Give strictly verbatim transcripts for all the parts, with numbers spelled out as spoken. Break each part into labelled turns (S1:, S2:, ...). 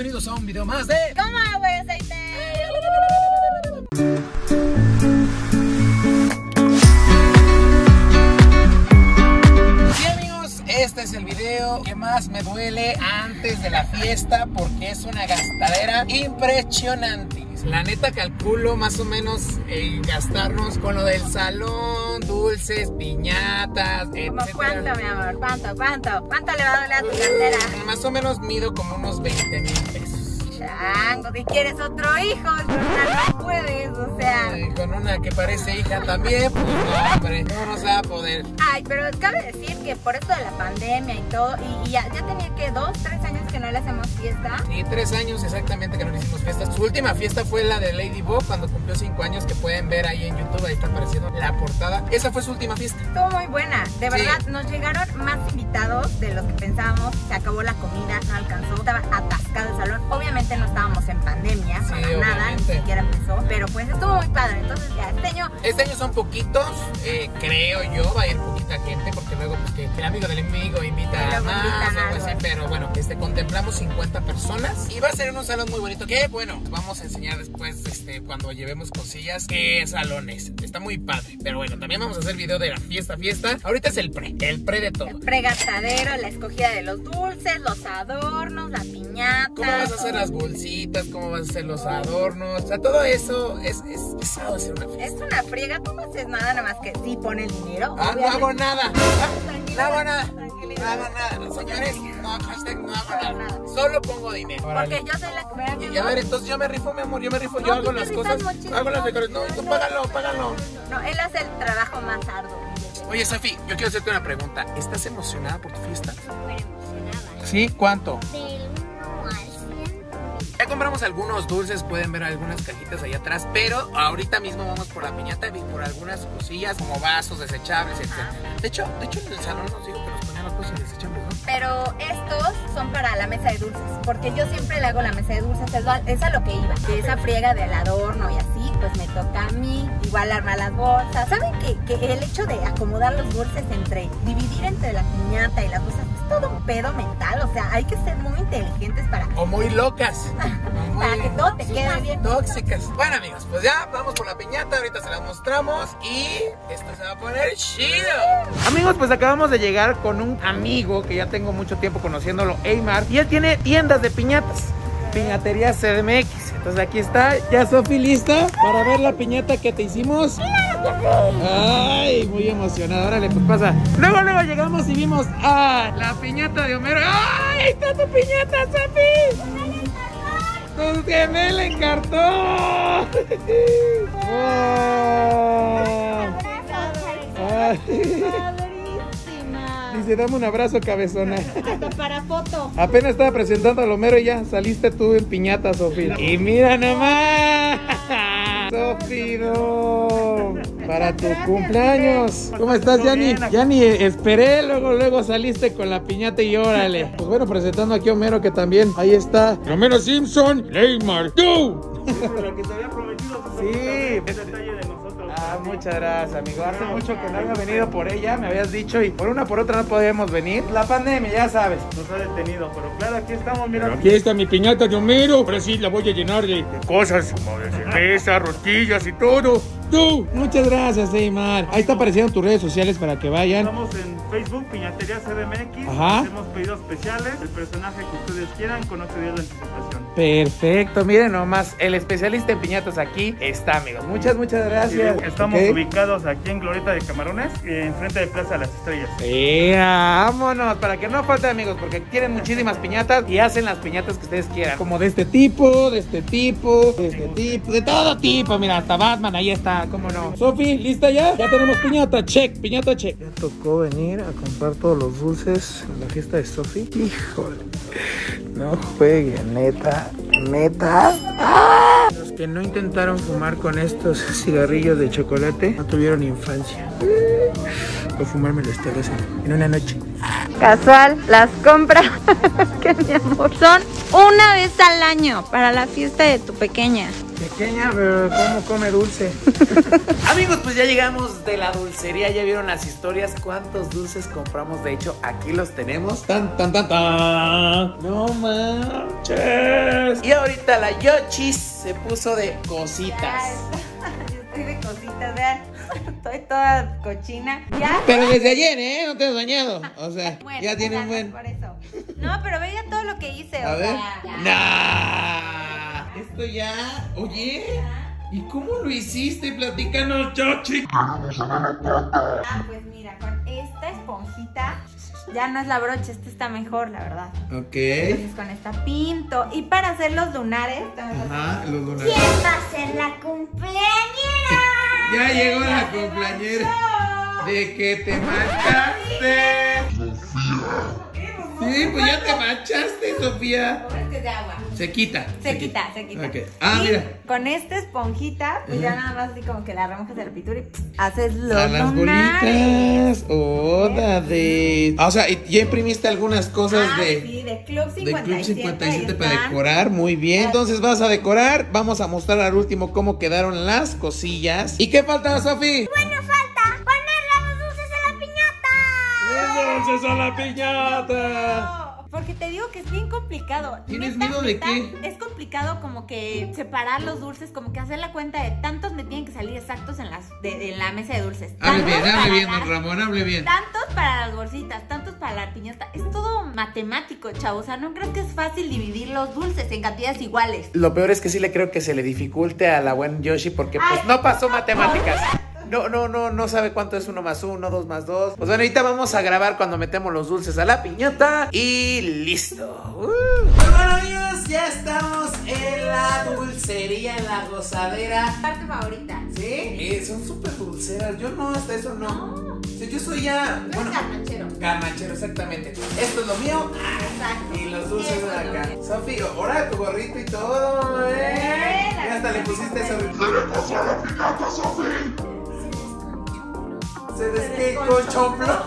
S1: bienvenidos a un video más de
S2: ¿Cómo hago aceite?
S1: Sí, amigos, este es el video que más me duele antes de la fiesta porque es una gastadera impresionante. La neta calculo más o menos eh, gastarnos con lo del salón, dulces, piñatas, etcétera.
S2: ¿Cómo cuánto, mi amor? ¿Cuánto? ¿Cuánto? ¿Cuánto le va a doler a tu cartera?
S1: Más o menos mido como unos veinte mil pesos.
S2: Chango, si quieres otro hijo, no puedes, o sea.
S1: Ay, con una que parece hija también, pues no, hombre, no nos va a poder.
S2: Ay, pero cabe decir que por esto de la pandemia y todo, y, y ya, ya tenía que dos, tres años que no le hacemos fiesta.
S1: Sí, tres años exactamente que no le hicimos fiesta. Su última fiesta fue la de Ladybug cuando cumplió cinco años, que pueden ver ahí en YouTube, ahí está apareciendo la portada. Esa fue su última fiesta.
S2: Estuvo muy buena, de verdad,
S1: Sí.
S2: Nos llegaron más invitados de los que pensábamos, se acabó la comida, no alcanzó, estaba atascado el salón, obviamente no estábamos en pandemia,
S1: Sí,
S2: para nada, ni
S1: obviamente.
S2: siquiera empezó, pero pues estuvo muy padre, entonces ya, este año...
S1: Este año son poquitos, eh, creo yo, va a ir poquita gente, porque luego pues que el amigo del enemigo invita
S2: Y
S1: a
S2: luego
S1: más
S2: invitan
S1: o algo
S2: algo.
S1: así, pero bueno, este, contemplamos cincuenta personas y va a ser un salón muy bonito, que bueno, vamos a enseñar después, este, cuando llevemos cosillas, qué salones, está muy padre, pero bueno, también vamos a hacer video de la fiesta, fiesta, ahorita es el pre, el pre de todo.
S2: El pregastadero, la escogida de los dulces, los adornos, la piñata.
S1: ¿Cómo vas a hacer las bolsitas? ¿Cómo vas a hacer los adornos? O sea, todo eso es, es pesado hacer una fiesta.
S2: Es una friega, tú no haces nada, nada más que sí pone el dinero.
S1: Ah, no
S2: obviamente.
S1: hago nada. Ah,
S2: Tranquila,
S1: no hago nada.
S2: tranquilidad.
S1: No hago nada. Señores, no, hashtag no hago nada. Solo pongo dinero.
S2: Porque yo soy la que me
S1: Y a ver, entonces yo me rifo, mi amor, yo me rifo,
S2: No,
S1: yo
S2: tú
S1: hago
S2: te
S1: las
S2: rifas
S1: cosas,
S2: muchísimo.
S1: hago las decoraciones. No, tú págalo, págalo.
S2: No, él hace el trabajo más arduo.
S1: Oye, Sofi, yo quiero hacerte una pregunta. ¿Estás emocionada por tu fiesta?
S3: Súper emocionada.
S1: Sí, ¿cuánto?
S3: Del uno al cien.
S1: Ya compramos algunos dulces, pueden ver algunas cajitas allá atrás, pero ahorita mismo vamos por la piñata y por algunas cosillas como vasos desechables, etcétera. De hecho, de hecho en el salón nos dijo que nos ponían las cosas desechables, ¿no?
S2: Pero estos son para la mesa de dulces, porque yo siempre le hago la mesa de dulces, es a, es a lo que iba, que esa friega del adorno y así, pues me toca a mí, igual armar las bolsas. ¿Saben que, que el hecho de acomodar los dulces entre, dividir entre la piñata y las bolsas es todo un pedo mental? O sea, hay que ser muy inteligentes para,
S1: O muy locas. o muy
S2: para que todo te quede bien.
S1: tóxicas. Bueno, amigos, pues ya vamos por la piñata, ahorita se las mostramos y esto se va a poner chido. Amigos, pues acabamos de llegar con un amigo que ya tengo mucho tiempo conociéndolo, Eymar, y él tiene tiendas de piñatas, Piñatería C D M X. Entonces aquí está, ya Sofi lista para ver la piñata que te hicimos. Ay, muy emocionada, órale, pues pasa. Luego, luego llegamos y vimos a la piñata de Homero. ¡Ay, ahí está tu piñata, Sofi! ¡Tus gemelos en cartón! ¡Wow! Ay.
S3: Padrísima.
S1: Dice, dame un abrazo, cabezona.
S3: Hasta para foto.
S1: Apenas estaba presentando a Homero y ya saliste tú en piñata, Sofi. Y mira nomás, Sofi, no, para tu cumpleaños. ¿Cómo estás, Yani? Yani, esperé, luego, luego saliste con la piñata y órale. Pues bueno, presentando aquí a Homero, que también, ahí está. Homero Simpson, Neymar, tú.
S4: Lo que te había prometido,
S1: Sí.
S4: un detalle de nosotros.
S1: Ah, muchas gracias, amigo. Hace mucho que no había venido por ella, me habías dicho, y por una por otra no podíamos venir. La pandemia, ya sabes.
S4: Nos ha detenido, pero claro, aquí estamos, mira.
S1: Aquí está mi piñata de Homero. Ahora sí la voy a llenar de, de cosas como de cerveza, rosquillas y todo. ¡Tú! Muchas gracias, Eymar. Ahí está apareciendo tus redes sociales para que vayan.
S4: Estamos en Facebook, Piñatería C D M X.
S1: Ajá.
S4: Hacemos pedidos especiales, el personaje que ustedes quieran, con ocho días de anticipación.
S1: Perfecto, miren nomás, el especialista en piñatas aquí está, amigos. Muchas, muchas gracias.
S4: Estamos
S1: Ok.
S4: ubicados aquí en Glorieta de Camarones, enfrente de Plaza de las Estrellas.
S1: Sí, vámonos, para que no falte, amigos, porque tienen muchísimas piñatas y hacen las piñatas que ustedes quieran. Como de este tipo, de este tipo, de este tipo, de todo tipo. Mira, hasta Batman, ahí está, cómo no. Sofi, ¿lista ya? Ya tenemos piñata, check, piñata, check. Ya tocó venir a comprar todos los dulces en la fiesta de Sofi. Híjole, no jueguen, neta, neta. ¡Ah! Los que no intentaron fumar con estos cigarrillos de chocolate no tuvieron infancia. O fumarme los telas en, en una noche.
S2: Casual, las compras que mi amor son una vez al año para la fiesta de tu pequeña.
S1: Pequeña, pero ¿cómo come dulce? Amigos, pues ya llegamos de la dulcería. Ya vieron las historias. ¿Cuántos dulces compramos? De hecho, aquí los tenemos. Tan, tan, tan, tan. No manches. Y ahorita la Yochis se puso de cositas.
S2: Ya, yo estoy de cositas, vean. Estoy toda cochina. Ya.
S1: Pero desde ayer, ¿eh? No te has bañado. O sea,
S2: Bueno,
S1: ya tiene
S2: ya
S1: un
S2: no es
S1: buen.
S2: por eso. No, pero veía todo lo que hice.
S1: A
S2: o
S1: ver.
S2: sea, ya.
S1: Nah. Esto ya. Oye. ¿Y cómo lo hiciste? Platícanos, Yochi.
S2: Ah, pues mira, con esta esponjita. Ya no es la brocha, esta está mejor, la verdad.
S1: Ok.
S2: Entonces con esta pinto. Y para hacer los lunares.
S1: Ajá, los lunares.
S3: ¿Quién va a ser la cumpleañera?
S1: Ya llegó la cumpleañera. De que te manchaste. Sí, pues ya te manchaste, Sofía.
S2: Es que es de agua.
S1: Se quita.
S2: Se quita, se quita.
S1: Ok. Ah,
S2: Y
S1: mira.
S2: con esta esponjita, pues ya nada más así como que la remojas de la pintura y pss, haces
S1: A
S2: los
S1: las
S2: lunares.
S1: bolitas. Oh, de. Ah, o sea, ¿y ya imprimiste algunas cosas
S2: Ah,
S1: de.
S2: sí, de Club
S1: De
S2: cincuenta y
S1: Club
S2: siete,
S1: cincuenta y siete
S2: ahí
S1: para
S2: están.
S1: decorar, muy bien. Entonces vas a decorar, vamos a mostrar al último cómo quedaron las cosillas. ¿Y qué falta, Sofi?
S3: Bueno, falta ponerle los dulces a la piñata.
S1: ¡Dulces a la piñata!
S2: No, porque te digo que es bien complicado.
S1: ¿Tienes
S2: Neta,
S1: miedo de
S2: neta,
S1: qué?
S2: Es complicado como que separar los dulces, como que hacer la cuenta de tantos me tienen que salir exactos en, las, de, en la mesa de dulces.
S1: Hable
S2: Tantos
S1: bien,
S2: para
S1: hable bien,
S2: las-
S1: don Ramón, hable bien.
S2: Tantos para las bolsitas, tantos para la piñata. Es todo matemático, chavo. O sea, no crees que es fácil dividir los dulces en cantidades iguales.
S1: Lo peor es que sí le creo que se le dificulte a la buen Yoshi porque pues
S2: Ay,
S1: no pasó
S2: no,
S1: matemáticas. No, no, no, no sabe cuánto es uno más uno, dos más dos. Pues bueno, ahorita vamos a grabar cuando metemos los dulces a la piñata y listo. Uh. Pues bueno, amigos, ya estamos en la dulcería, en la gozadera.
S2: Parte favorita.
S1: ¿Sí? Eh, son súper dulceras. Yo no, hasta eso no. O sea, yo soy ya.
S2: Tú eres garnachero.
S1: Garnachero, exactamente. Esto es lo mío. Ah,
S2: Exacto.
S1: y los dulces
S2: Eso
S1: de
S2: es lo
S1: acá.
S2: mío.
S1: Sofi, ahora tu gorrito y todo, ¿eh?
S2: Eh, la
S1: Y hasta le
S2: piñata
S1: pusiste
S2: se
S1: sobre. Se
S2: Se
S1: desconchompló.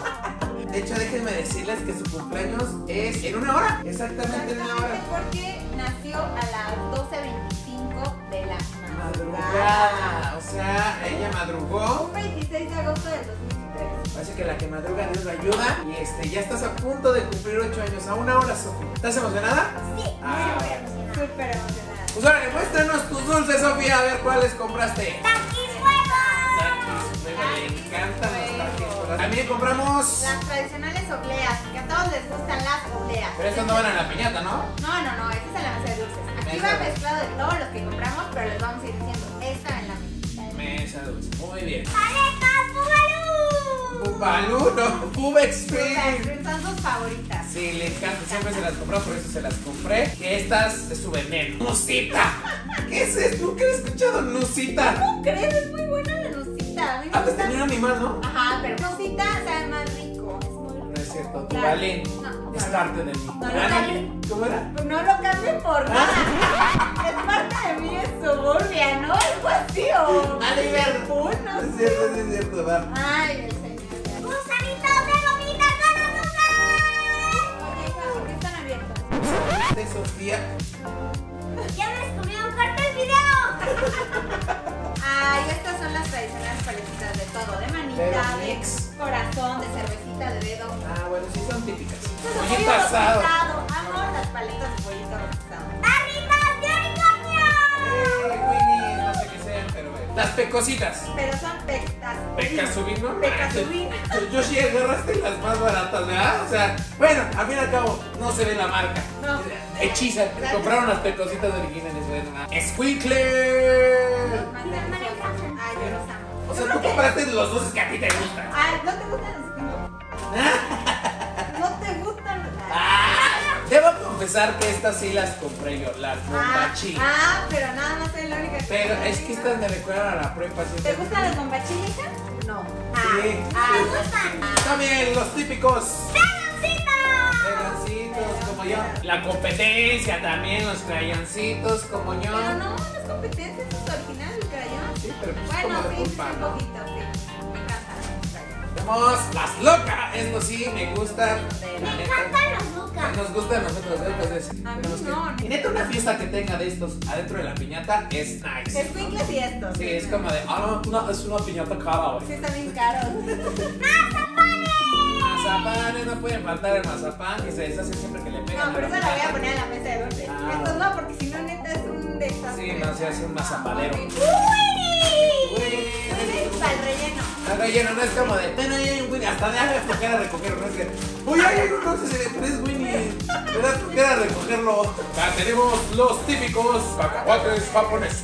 S1: De hecho, déjenme decirles que su cumpleaños es en una hora. Exactamente en una hora.
S2: Exactamente, porque nació a las doce veinticinco de la madrugada.
S1: Madrugada. O sea, ella madrugó.
S2: Un veintiséis de agosto del dos mil tres.
S1: Parece que la que madruga Dios la ayuda. Y este, ya estás a punto de cumplir ocho años. A una hora, Sofi. ¿Estás emocionada?
S3: Sí,
S1: Ah,
S3: muy
S1: bueno.
S3: emocionada.
S2: Súper emocionada.
S1: Pues ahora, muéstranos tus dulces, Sofía. A ver cuáles compraste.
S3: ¡Taquis fuego!
S1: Taquis, me encantan los taquis. También compramos.
S2: Las tradicionales obleas, que a todos les gustan las obleas.
S1: Pero estos no van a la piñata, ¿no?
S2: No, no, no, esta es en la mesa de dulces. Aquí
S1: Mesa
S2: va
S1: de-
S2: mezclado de todos los que compramos, pero les vamos a ir diciendo esta en la mesa.
S1: Mesa dulce. Muy bien.
S3: ¡Paletas Bugalú!
S1: Bumbalú, no. Bub Extreme.
S2: Son sus favoritas.
S1: Sí, le encanta. Siempre se las compró, por eso se las compré. Que estas de su veneno. ¡Nusita! ¿Qué es esto? Nunca he escuchado Nusita.
S2: ¿Cómo crees? Es muy buena la nucita. A mí me
S1: Antes
S2: gusta.
S1: tenía un animal, ¿no?
S2: Ajá, pero nucita sabe más rico. Es muy
S1: No es cierto. Tu
S2: Claro.
S1: Valen.
S2: No,
S1: Es
S2: no.
S1: parte de mí.
S2: No lo
S1: Ah,
S2: cambien.
S1: ¿Cómo era?
S2: Pues no lo cambien por nada. Es parte de mí, es suburbia, ¿no? Algo así o.
S1: Ah, de verdad.
S2: Liverpool, no
S1: Es
S2: sé.
S1: cierto, es cierto, va.
S2: Ay, el señor.
S3: ¡Gusanitos de gomitas con azúcar!
S2: Oye, hija, ¿por qué están abiertos?
S1: De Sofía.
S3: ¡Ya me descubrieron! ¡Corta el video!
S2: Ay, estas son las tradicionales paletitas de todo, de
S1: Pero
S2: manita, de
S1: mix.
S2: corazón, de cervecita, de dedo.
S1: Ah, bueno, sí son típicas.
S2: Esto es
S1: Pollito
S2: pollo
S1: asado.
S2: rostizado. Amo las paletas de pollito rostizado.
S3: ¡Arritas de unicornio!
S1: Eh, Winnie, no sé qué sean, pero bueno. Las pecositas.
S2: Pero son pecas.
S1: Pecasubín, ¿no?
S2: Pecasubín.
S1: Yo sí agarraste las más baratas, ¿verdad? O sea, bueno, al fin y al cabo, no se ve la marca.
S2: No.
S1: Hechiza, compraron las pecositas originales, ¿verdad? ¡Squinkle!
S2: Los más deliciosos. Ay, yo los amo.
S1: O
S2: Yo
S1: sea,
S2: creo
S1: tú
S2: que-
S1: compraste los dulces que a ti te gustan.
S2: Ay, ¿no te gustan los Skittles? ¿No te gustan los
S1: Ah, debo confesar que estas sí las compré yo, las
S2: Ah,
S1: bombachí.
S2: ah, pero nada más soy la única que
S1: Pero
S2: compra
S1: es que
S2: esas.
S1: estas me recuerdan a la prepa.
S2: ¿Te gustan los bombachín, hija? No.
S1: Sí.
S2: Ah,
S3: ¡Me gustan!
S1: También los típicos.
S3: ¡Crayoncitos!
S1: Crayoncitos como yo. La competencia también, los crayoncitos como yo.
S2: pero no, no es competencia, eso es original, el crayón.
S1: Sí, pero pues
S2: Bueno,
S1: como de
S2: sí, sí,
S1: culpa,
S2: un
S1: ¿no?
S2: poquito, sí. Me encantan los crayones.
S1: Tenemos las locas. Esto sí me gustan. La
S3: ¡Me
S1: neta.
S3: encantan los Lucas!
S1: Nos gusta a nosotros, ¿eh? Entonces,
S2: A mí
S1: tenemos que-
S2: no,
S1: Y neta, una fiesta que tenga de estos adentro de la piñata es nice.
S2: Escuincles y estos.
S1: Sí, es como de, ah, no, una- es una piñata cara, güey.
S2: Sí, están bien caros.
S1: Mazapanes, no pueden faltar el mazapán, que se deshace siempre que le pegan.
S2: No, pero
S1: a la
S2: esa la voy a
S1: piñata.
S2: poner en la mesa de dulces.
S1: Ah.
S2: Estos no, porque
S1: se hace un mazapalero.
S3: ¡Uy!
S2: Para el relleno.
S1: El relleno no es como de, bueno, ahí hay un Winnie, hasta de haga flojera recogerlo, no es que, uy, hay un dulce, se le es Winnie, me da flojera recogerlo. Acá tenemos los típicos cacahuates japoneses.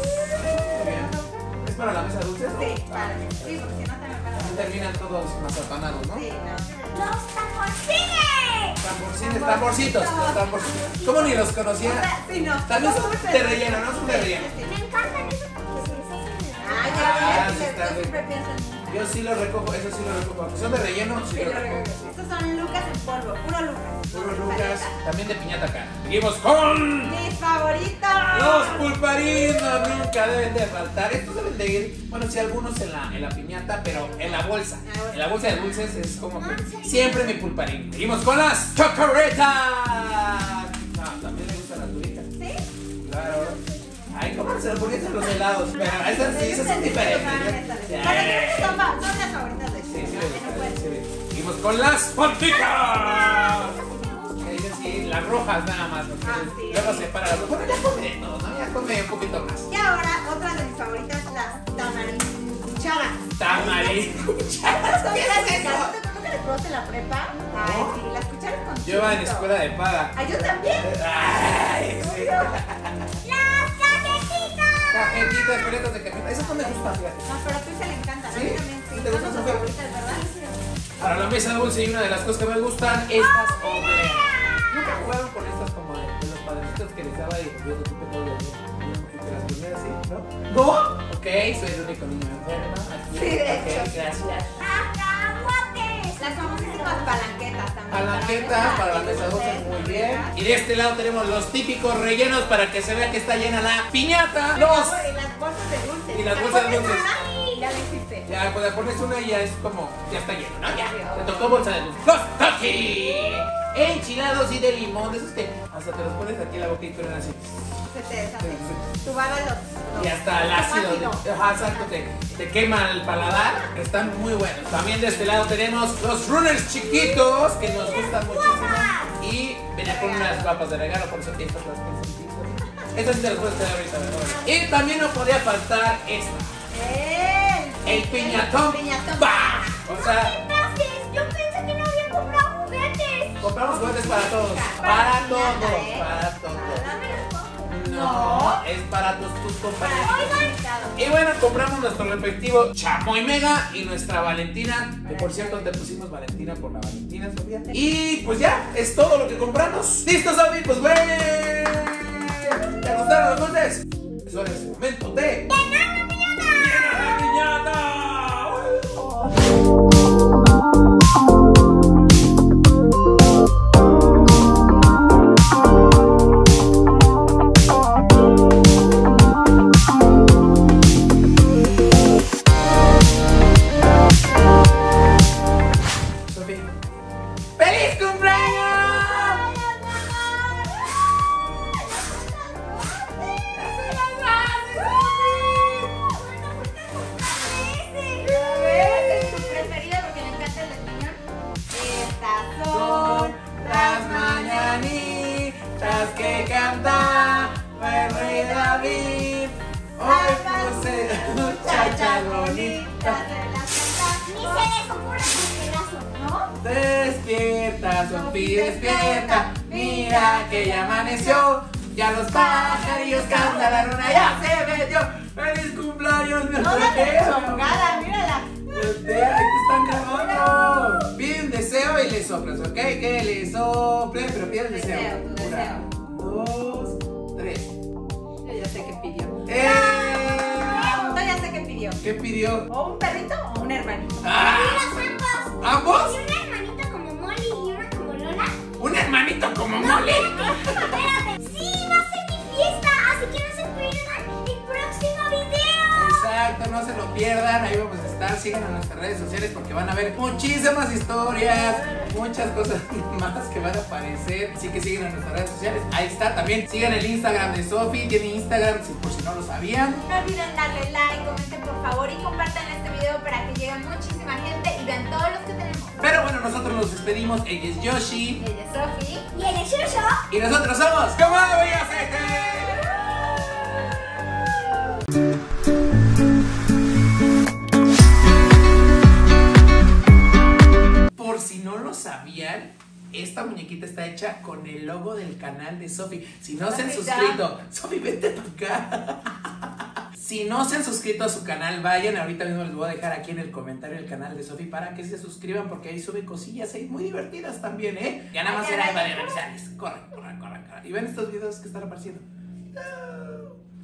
S1: Muy bien. ¿Es para la mesa dulce?
S2: Sí, para mí. Sí, porque si no también para mí.
S1: Terminan todos mazapanados, ¿no?
S2: Sí, no.
S3: ¡Los tamborcines!
S1: Tamborcines, tamborcitos, los tamborcitos. ¿Cómo ni los conocía?
S2: Sí, no.
S1: También son de relleno, ¿no? Son de relleno.
S3: Me encantan esos porque se les hacen en la
S2: Ay,
S1: Ah,
S2: ya
S1: sí
S2: ves,
S1: está
S2: yo
S1: bien.
S2: siempre pienso en mí.
S1: Yo sí los recojo, eso sí los recojo. Aunque son de relleno, sí
S2: Sí,
S1: los
S2: lo
S1: recojo.
S2: recuerdo. Estos son Lucas en polvo, puro Lucas.
S1: Puro
S2: Con
S1: Lucas,
S2: paleta.
S1: también de piñata acá. Seguimos con
S2: Mis favoritos.
S1: los pulparinos, nunca deben de faltar. Estos deben de ir, bueno, sí, algunos en la, en la piñata, pero en la bolsa. En la bolsa de dulces es como que siempre mi pulparín. Seguimos con las chocorretas. Ah, también le gustan las duritas.
S2: ¿Sí?
S1: Claro. Ay, ¿cómo se lo ponían en los helados? Pero esas sí, esas son diferentes. Sí.
S2: Bueno, creo que son, fa- son las favoritas de
S1: Sí,
S2: Chile.
S1: sí,
S2: También no puede
S1: sí,
S2: ser.
S1: sí. Seguimos con las pantitas. Esas sí, las rojas nada más. Porque
S2: Ah, sí,
S1: luego
S2: sí.
S1: se para las Bueno, ya come de todo, ¿no? Ya come un poquito más.
S2: Y ahora, otra de mis favoritas, las tamarincucharas.
S1: Tamarindo.
S2: ¿Qué es eso? ¿Nunca les probaste la prepa? Ay, sí, las cucharas con
S1: Yo iba en
S2: chilito.
S1: escuela de paga.
S2: Ay, yo también.
S1: Ay, sí.
S3: ¡Las cajetitas!
S1: Cajetitas, paletas de cajeta. Esas no me gustan, fíjate.
S2: No, pero a ti se le encantan. A mí
S1: ¿Sí?
S2: también, sí.
S1: ¿Te gustan,
S2: Son tus
S1: Sofía?
S2: favoritas, ¿verdad?
S1: Para la mesa dulce y una de las cosas que me gustan, estas obleas. Nunca jugaron con estas como de, de los padrecitos que les daba y yo de tupe todo el día. Que las primeras sí, ¿no? ¿No? Ok, soy el único niño enfermo. Aquí.
S2: Sí, de
S1: Ok,
S2: hecho.
S1: gracias.
S3: ¡Cacahuates!
S2: Las famosísimas palanquetas también.
S1: Palanquetas para la mesa dulce, muy bien. Y de este lado tenemos los típicos rellenos para que se vea que está llena la piñata. Los.
S2: Y las bolsas de dulces.
S1: Y las
S2: ¿Te
S1: bolsas de
S2: pones
S1: dulces.
S2: una? Ya lo hiciste.
S1: Ya, pues le pones una y ya es como, ya está lleno, ¿no? Ya, te tocó bolsa de luz. ¡Los Takis! Enchilados y de limón, de esos que hasta te los pones aquí en la boca y truenan así.
S2: Se te deshace. Tu baba los.
S1: Y hasta el ácido, de- ajá, exacto, te, te quema el paladar. Están muy buenos. También de este lado tenemos los runners chiquitos que nos gustan muchísimo. Y venía con unas papas de regalo, por eso que estas las pensé. Estas sí te las puedes tener ahorita, ¿verdad? Y también no podía faltar esta.
S2: El,
S1: El piñatón.
S2: piñatón.
S1: ¡Bah! O sea,
S3: Gracias, yo pensé que no habían comprado juguetes.
S1: compramos juguetes para todos. Para todos, para todos. No, es para tus, tus compañeros. Y bueno, compramos nuestro respectivo Chamoy Mega y nuestra Valentina, que por cierto te pusimos Valentina por la Valentina, Sofía. Y pues ya, es todo lo que compramos. ¿Listo, Sofi? Pues bueno. ¿Te gustaron los dulces? Eso es el momento de... ¡Llenar la piñata! Sofi, ¡feliz cumpleaños!
S2: Es tu preferida porque me encanta el de piñón. Estas son
S1: Las mañanitas que canta el rey David. Hoy puse muchachas bonitas.
S3: Ni se les ocurre un pedazo, ¿no?
S1: Despierta, Sofi, despierta. Mira que ya amaneció. Ya los pajarillos cantan, la luna ya se metió. ¡Feliz cumpleaños, mi
S2: No la
S1: amor!
S2: chongada, mírala.
S1: Voltea, ahí te están grabando. Pide un deseo y le soplas, ¿ok? Que le sople, pero pide el deseo.
S2: Deseo, tu deseo.
S1: Una, dos, tres.
S2: Yo ya sé qué pidió.
S1: ¡Eh!
S2: Yo ya sé qué pidió.
S1: ¿Qué pidió?
S2: ¿O un perrito o un hermanito?
S1: ¡Ah!
S3: Los ambos.
S1: ¿Ambos?
S3: Y una hermanita como Molly y una como Lola.
S1: ¡Un hermanito como Molly!
S3: Espérate. Sí, va a ser mi fiesta, así que no se pierdan el próximo video.
S1: Exacto, no se lo pierdan. Ahí vamos a estar. Síganos en nuestras redes sociales porque van a ver muchísimas historias, muchas cosas más que van a aparecer. Así que sigan en nuestras redes sociales. Ahí está también. Sigan el Instagram de Sofi. Tiene Instagram, si por si no lo sabían.
S2: No olviden darle like, comenten por favor y compartan este video para que llegue muchísima gente y vean todos los que tenemos.
S1: Pero bueno, nosotros nos despedimos. Ella es Yoshi.
S2: Ella es Sofi.
S3: Y el Shusho.
S1: Y nosotros somos como Bellas Gente. sabían, esta muñequita está hecha con el logo del canal de Sofi. Si no se han
S2: Hola,
S1: suscrito, Sofi, vente para acá. Si no se han suscrito a su canal, vayan, ahorita mismo les voy a dejar aquí en el comentario el canal de Sofi para que se suscriban, porque ahí sube cosillas ahí muy divertidas también, ¿eh? Ya nada más era de revisarles. Corre, corre, corre, corre. Y ven estos videos que están apareciendo.